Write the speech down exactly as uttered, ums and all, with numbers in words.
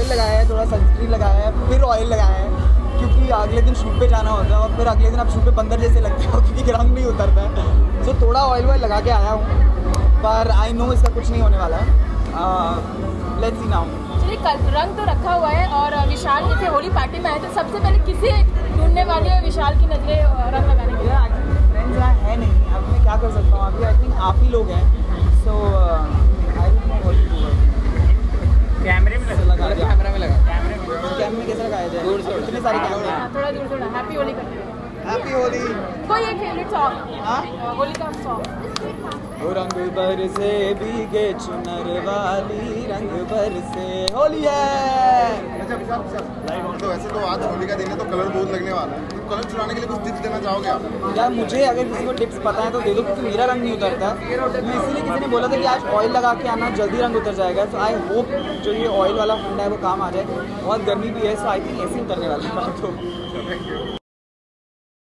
लगाया है, थोड़ा सनस्क्रीन लगाया है, फिर ऑयल लगाया है क्योंकि अगले दिन शूट पे जाना होता है और फिर अगले दिन आप शूट पे बंदर जैसे लगते हो क्योंकि रंग नहीं उतरता है। सो so, थोड़ा ऑयल वॉयल लगा के आया हूँ, पर आई नो इसका कुछ नहीं होने वाला है। Let's see now. चलिए, रंग तो रखा हुआ है और विशाल जैसे होली पार्टी में आए तो सबसे पहले किसे ढूंढने वाली है विशाल की नजरें रंग लगाने के लिए? फ्रेंड्स यहाँ है नहीं, अब मैं क्या कर सकता हूँ, अभी आई थिंक आप ही लोग हैं। So I don't know what to do. कैमरे में लगा, कैमरा में लगा, कैमरे में कैमरे में कैसे लगाया जाए? दूर से इतने सारे कैमरे हैं। थोड़ा दूर थोड़ा हैप्पी होली करते हैं। हैप्पी होली। कोई एक फेवरेट सॉन्ग? हाँ, होली का सॉन्ग। रंग बरसे भीगे चुनर वाली, रंग बरसे होली है। तो वैसे तो आज होली का दिन है तो कलर बहुत लगने वाला है, तो कलर चुराने के लिए कुछ टिप्स देना चाहोगे आप? यार मुझे अगर किसी को टिप्स पता है तो दे दो क्योंकि मेरा रंग नहीं उतरता है। मैं इसीलिए किसी ने बोला था कि आज ऑयल लगा के आना, जल्दी रंग उतर जाएगा। सो आई होप जो ये ऑयल वाला फंडा है वो काम आ जाए। बहुत गर्मी भी है, सो आई थिंक ऐसे ही उतरने वाला है। तो